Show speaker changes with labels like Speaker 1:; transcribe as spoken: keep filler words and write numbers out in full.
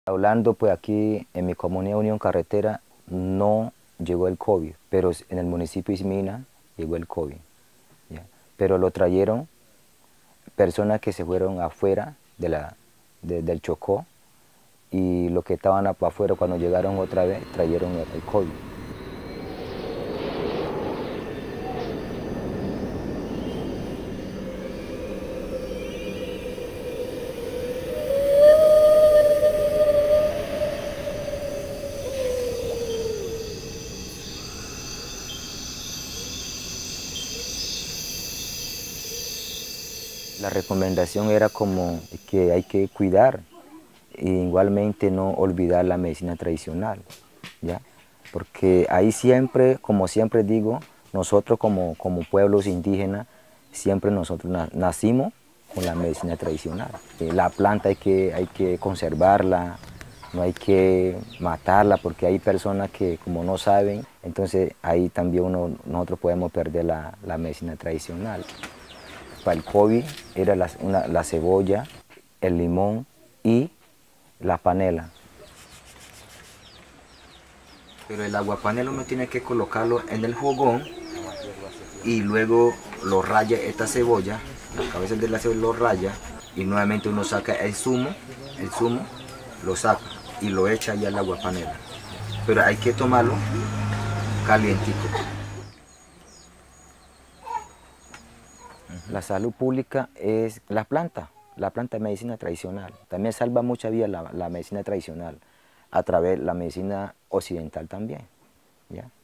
Speaker 1: Hablando pues aquí en mi comunidad Unión Carretera no llegó el COVID, pero en el municipio de Ismina llegó el COVID, ¿ya? Pero lo trajeron personas que se fueron afuera de la, de, del Chocó, y los que estaban afuera cuando llegaron otra vez trajeron el, el COVID. La recomendación era como que hay que cuidar e igualmente no olvidar la medicina tradicional, ¿ya? Porque ahí siempre, como siempre digo, nosotros como, como pueblos indígenas, siempre nosotros na nacimos con la medicina tradicional. Eh, la planta hay que, hay que conservarla, no hay que matarla, porque hay personas que como no saben, entonces ahí también uno, nosotros podemos perder la, la medicina tradicional. Para el COVID era la, una, la cebolla, el limón y la panela. Pero el aguapanela uno tiene que colocarlo en el fogón y luego lo raya esta cebolla, la cabeza de la cebolla lo raya y nuevamente uno saca el zumo, el zumo lo saca y lo echa ya al aguapanela. Pero hay que tomarlo calientito. La salud pública es la planta, la planta de medicina tradicional. También salva mucha vida la, la medicina tradicional, a través de la medicina occidental también, ¿ya?